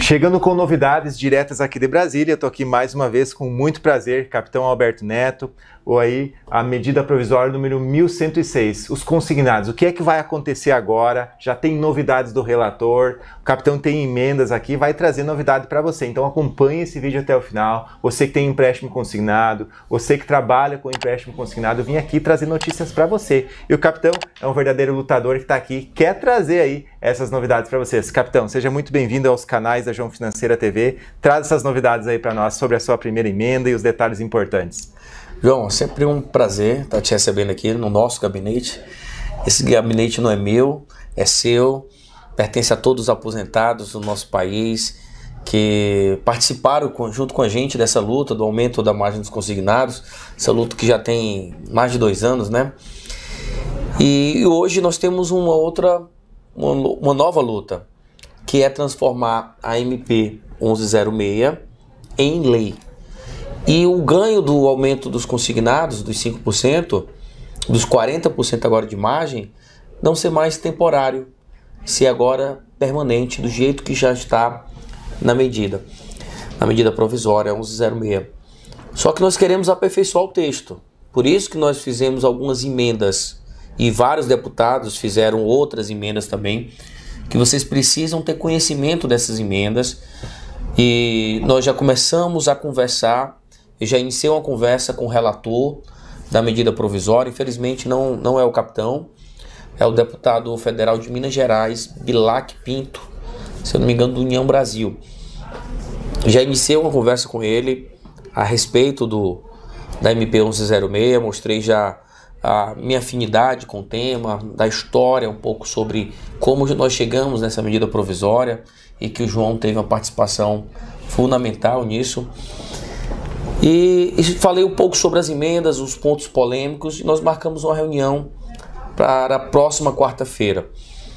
Chegando com novidades diretas aqui de Brasília, estou aqui mais uma vez com muito prazer, Capitão Alberto Neto, ou aí a medida provisória número 1106, os consignados. O que é que vai acontecer agora? Já tem novidades do relator, o Capitão tem emendas aqui, vai trazer novidade para você. Então acompanhe esse vídeo até o final. Você que tem empréstimo consignado, você que trabalha com empréstimo consignado, eu vim aqui trazer notícias para você. E o Capitão é um verdadeiro lutador que está aqui, quer trazer aí essas novidades para vocês. Capitão, seja muito bem-vindo aos canais da João Financeira TV. Traz essas novidades aí para nós sobre a sua primeira emenda e os detalhes importantes. João, sempre um prazer estar te recebendo aqui no nosso gabinete. Esse gabinete não é meu, é seu, pertence a todos os aposentados do nosso país que participaram junto com a gente dessa luta do aumento da margem dos consignados, essa luta que já tem mais de 2 anos, né? E hoje nós temos uma nova luta, que é transformar a MP 1106 em lei. E o ganho do aumento dos consignados, dos 5%, dos 40% agora de margem, não ser mais temporário, ser agora permanente, do jeito que já está na medida provisória 1106. Só que nós queremos aperfeiçoar o texto, por isso que nós fizemos algumas emendas, e vários deputados fizeram outras emendas também, que vocês precisam ter conhecimento dessas emendas, e nós já começamos a conversar. Eu já iniciei uma conversa com o relator da medida provisória, infelizmente não é o capitão, é o deputado federal de Minas Gerais, Bilac Pinto, se eu não me engano, do União Brasil. Já iniciei uma conversa com ele a respeito da MP 1106, mostrei já a minha afinidade com o tema, da história, um pouco sobre como nós chegamos nessa medida provisória e que o João teve uma participação fundamental nisso. E falei um pouco sobre as emendas, os pontos polêmicos, e nós marcamos uma reunião para a próxima quarta-feira.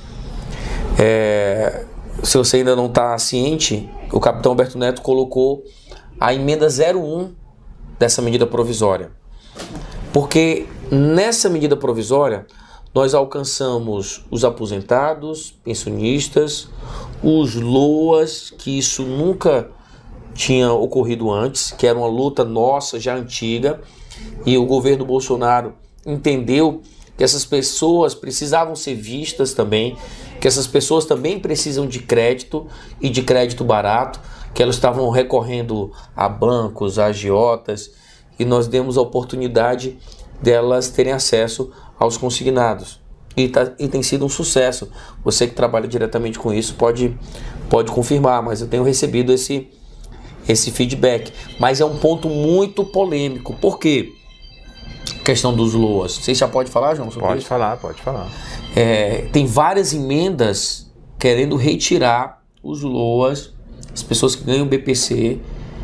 Se você ainda não está ciente, o capitão Alberto Neto colocou a emenda 01 dessa medida provisória. Porque nessa medida provisória nós alcançamos os aposentados, pensionistas, os LOAS, que isso nunca tinha ocorrido antes, que era uma luta nossa já antiga, e o governo Bolsonaro entendeu que essas pessoas precisavam ser vistas também, que essas pessoas também precisam de crédito e de crédito barato, que elas estavam recorrendo a bancos, a agiotas, e nós demos a oportunidade delas terem acesso aos consignados. E tem sido um sucesso. Você que trabalha diretamente com isso pode confirmar, mas eu tenho recebido esse feedback. Mas é um ponto muito polêmico. Por quê? Questão dos LOAS. Você já pode falar, João? Pode falar. Tem várias emendas querendo retirar os LOAS, as pessoas que ganham BPC,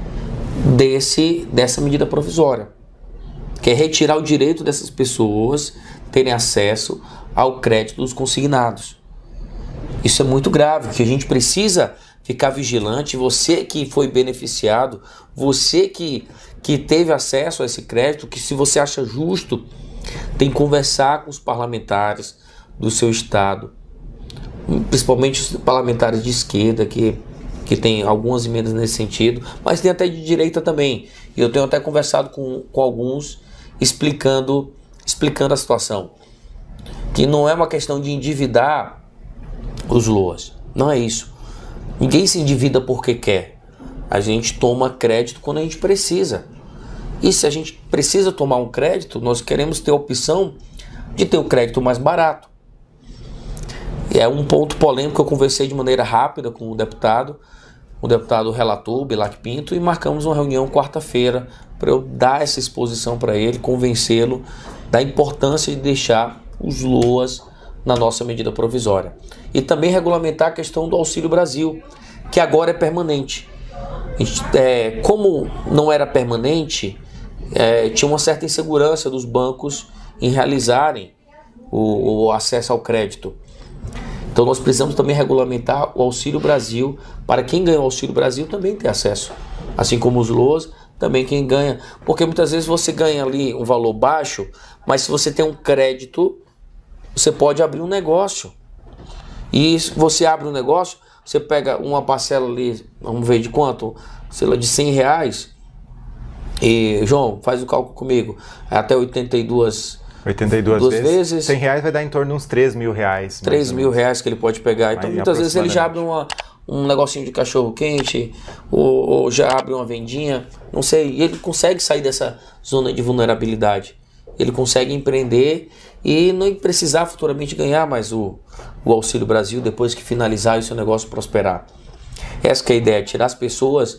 dessa medida provisória. Quer retirar o direito dessas pessoas terem acesso ao crédito dos consignados. Isso é muito grave, que a gente precisa ficar vigilante. Você que foi beneficiado, você que teve acesso a esse crédito, que se você acha justo, tem que conversar com os parlamentares do seu estado, principalmente os parlamentares de esquerda, que tem algumas emendas nesse sentido, mas tem até de direita também. E eu tenho até conversado com alguns, explicando a situação. Que não é uma questão de endividar os LOAS, não é isso. Ninguém se endivida porque quer. A gente toma crédito quando a gente precisa. E se a gente precisa tomar um crédito, nós queremos ter a opção de ter o crédito mais barato. E é um ponto polêmico que eu conversei de maneira rápida com o deputado relator, Bilac Pinto, e marcamos uma reunião quarta-feira para eu dar essa exposição para ele, convencê-lo da importância de deixar os LOAS na nossa medida provisória. E também regulamentar a questão do Auxílio Brasil, que agora é permanente. Como não era permanente, tinha uma certa insegurança dos bancos em realizarem o acesso ao crédito. Então nós precisamos também regulamentar o Auxílio Brasil, para quem ganha o Auxílio Brasil também ter acesso. Assim como os LOAS, também quem ganha. Porque muitas vezes você ganha ali um valor baixo, mas se você tem um crédito, você pode abrir um negócio. E se você abre um negócio, você pega uma parcela ali, vamos ver de quanto, sei lá, de R$100, e João, faz o cálculo comigo, até 82 vezes. R$100 vai dar em torno de uns R$3.000. R$3.000 que ele pode pegar. Então muitas vezes ele já abre um negocinho de cachorro quente, ou já abre uma vendinha, não sei, e ele consegue sair dessa zona de vulnerabilidade. Ele consegue empreender e não precisar futuramente ganhar mais o Auxílio Brasil depois que finalizar e o seu negócio prosperar. Essa que é a ideia, tirar as pessoas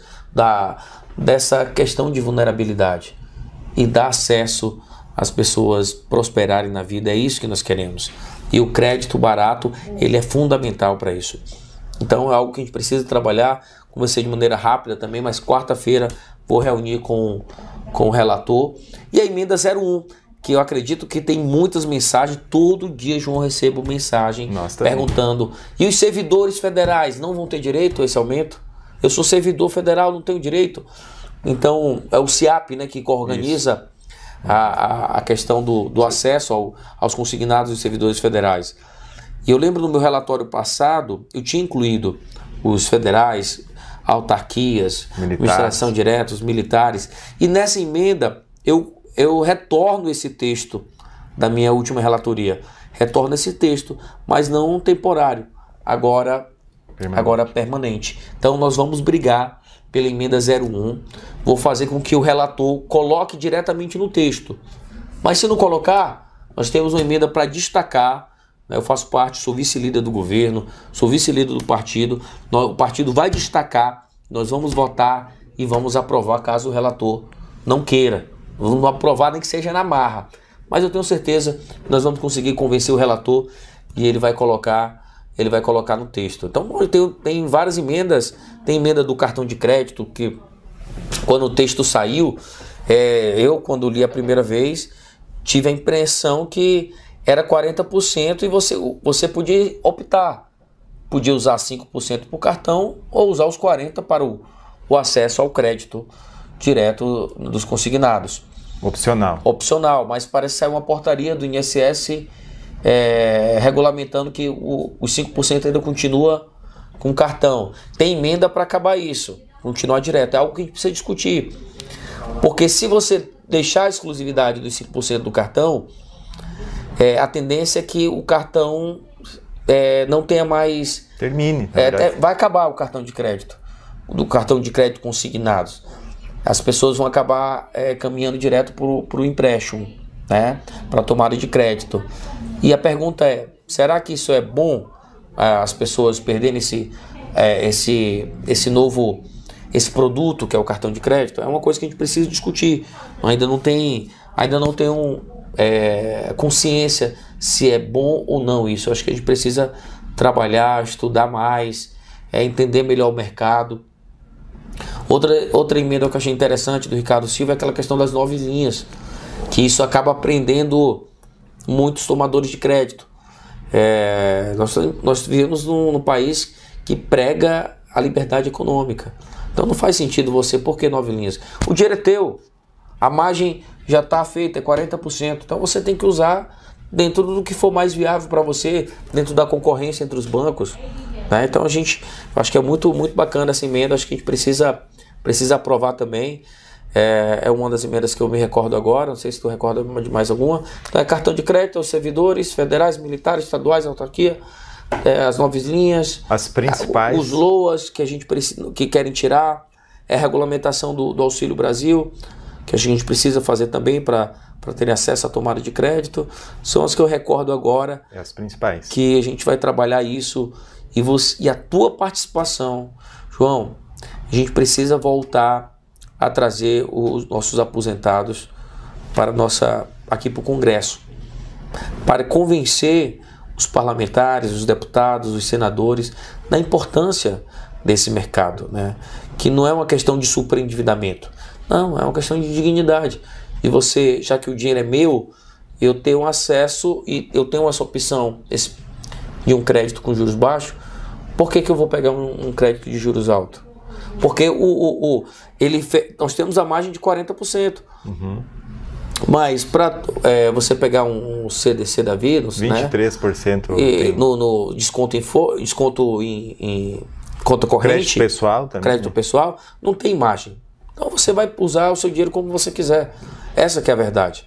dessa questão de vulnerabilidade e dar acesso às pessoas prosperarem na vida. É isso que nós queremos. E o crédito barato, ele é fundamental para isso. Então é algo que a gente precisa trabalhar. Comecei de maneira rápida também, mas quarta-feira vou reunir com o relator. E a emenda 01, que eu acredito que tem muitas mensagens. Todo dia, João, recebo mensagem perguntando: e os servidores federais não vão ter direito a esse aumento? Eu sou servidor federal, não tenho direito. Então é o CIAP, né, que organiza a questão do acesso aos consignados e servidores federais. E eu lembro no meu relatório passado, eu tinha incluído os federais, autarquias, administração direta, os militares. E nessa emenda eu retorno esse texto da minha última relatoria. Retorno esse texto, mas não temporário, agora permanente. Então nós vamos brigar pela emenda 01. Vou fazer com que o relator coloque diretamente no texto. Mas se não colocar, nós temos uma emenda para destacar. Eu faço parte, sou vice-líder do governo, sou vice-líder do partido. O partido vai destacar, nós vamos votar e vamos aprovar caso o relator não queira. Vamos aprovar nem que seja na marra. Mas eu tenho certeza que nós vamos conseguir convencer o relator e ele vai colocar no texto. Então tem várias emendas. Tem emenda do cartão de crédito, que quando o texto saiu, eu quando li a primeira vez, tive a impressão que era 40% e você podia optar. Podia usar 5% para o cartão ou usar os 40% para o acesso ao crédito direto dos consignados. Opcional, mas parece sair uma portaria do INSS regulamentando que os 5% ainda continua com cartão. Tem emenda para acabar isso, continuar direto. É algo que a gente precisa discutir. Porque se você deixar a exclusividade dos 5% do cartão, a tendência é que o cartão não tenha mais... Termine. Vai acabar o cartão de crédito, do cartão de crédito consignados. As pessoas vão acabar caminhando direto para o empréstimo, né? Para a tomada de crédito. E a pergunta é, será que isso é bom, as pessoas perderem esse produto que é o cartão de crédito? É uma coisa que a gente precisa discutir. Ainda não tem consciência se é bom ou não isso. Eu acho que a gente precisa trabalhar, estudar mais, entender melhor o mercado. Outra emenda que eu achei interessante do Ricardo Silva é aquela questão das 9 linhas, que isso acaba prendendo muitos tomadores de crédito. Nós vivemos num país que prega a liberdade econômica. Então não faz sentido você, por que 9 linhas? O dinheiro é teu, a margem já está feita, é 40%. Então você tem que usar dentro do que for mais viável para você, dentro da concorrência entre os bancos. Né? Então acho que é muito, muito bacana essa emenda, acho que a gente precisa aprovar também. É uma das emendas que eu me recordo agora, não sei se tu recorda de mais alguma. Então, cartão de crédito aos servidores federais, militares, estaduais, autarquia, as 9 linhas, as principais, os LOAS que a gente que querem tirar, a regulamentação do Auxílio Brasil, que a gente precisa fazer também para ter acesso à tomada de crédito. São as que eu recordo agora, as principais, que a gente vai trabalhar isso. E a tua participação, João, a gente precisa voltar a trazer os nossos aposentados aqui para o Congresso, para convencer os parlamentares, os deputados, os senadores da importância desse mercado, né? Que não é uma questão de superendividamento, não, é uma questão de dignidade. E você, já que o dinheiro é meu, eu tenho acesso e eu tenho essa opção de um crédito com juros baixos. Por que eu vou pegar um crédito de juros alto? Porque nós temos a margem de 40%. Uhum. Mas para você pegar um CDC da vida, 23%, né? E no desconto em conta corrente, crédito pessoal também, crédito né? pessoal, não tem margem. Então você vai usar o seu dinheiro como você quiser. Essa que é a verdade.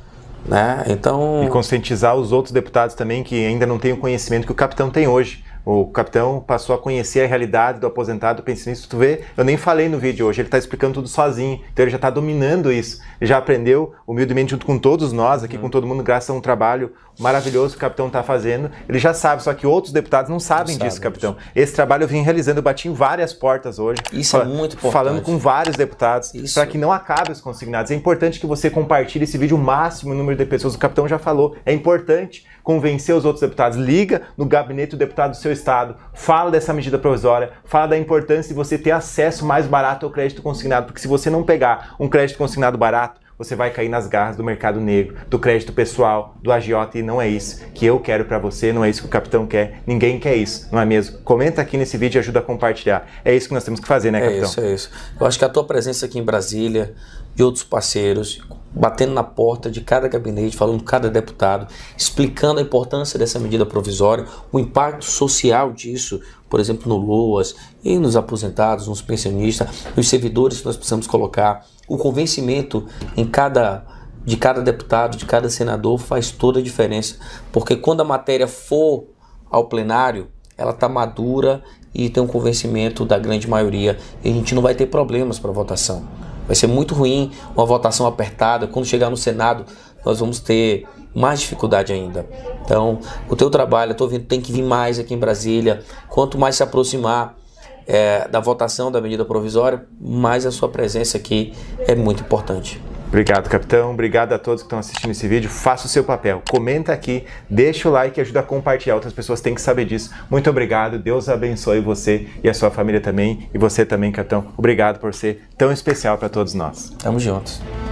Né? Então... E conscientizar os outros deputados também que ainda não têm o conhecimento que o capitão tem hoje. O capitão passou a conhecer a realidade do aposentado, do pensionista. Tu vê, eu nem falei no vídeo hoje, ele está explicando tudo sozinho. Então ele já está dominando isso. Ele já aprendeu humildemente junto com todos nós, aqui com todo mundo, graças a um trabalho maravilhoso que o capitão está fazendo. Ele já sabe, só que outros deputados não sabem disso, capitão. Esse trabalho eu vim realizando, eu bati em várias portas hoje. Isso é muito importante. Falando com vários deputados, para que não acabe os consignados. É importante que você compartilhe esse vídeo o máximo número de pessoas. O capitão já falou, é importante convencer os outros deputados. Liga no gabinete do deputado do seu estado, fala dessa medida provisória, fala da importância de você ter acesso mais barato ao crédito consignado, porque se você não pegar um crédito consignado barato, você vai cair nas garras do mercado negro, do crédito pessoal, do agiota, e não é isso que eu quero para você, não é isso que o capitão quer, ninguém quer isso, não é mesmo? Comenta aqui nesse vídeo e ajuda a compartilhar. É isso que nós temos que fazer, né, capitão? É isso. Eu acho que a tua presença aqui em Brasília, de outros parceiros, batendo na porta de cada gabinete, falando com cada deputado, explicando a importância dessa medida provisória, o impacto social disso, por exemplo, no LOAS, e nos aposentados, nos pensionistas, nos servidores que nós precisamos colocar. O convencimento de cada deputado, de cada senador faz toda a diferença, porque quando a matéria for ao plenário, ela está madura e tem um convencimento da grande maioria, e a gente não vai ter problemas para votação. Vai ser muito ruim uma votação apertada. Quando chegar no Senado, nós vamos ter mais dificuldade ainda. Então, o teu trabalho, eu estou vendo, tem que vir mais aqui em Brasília. Quanto mais se aproximar da votação da medida provisória, mais a sua presença aqui é muito importante. Obrigado, capitão. Obrigado a todos que estão assistindo esse vídeo. Faça o seu papel. Comenta aqui, deixa o like e ajuda a compartilhar. Outras pessoas têm que saber disso. Muito obrigado. Deus abençoe você e a sua família também. E você também, capitão. Obrigado por ser tão especial para todos nós. Tamo juntos.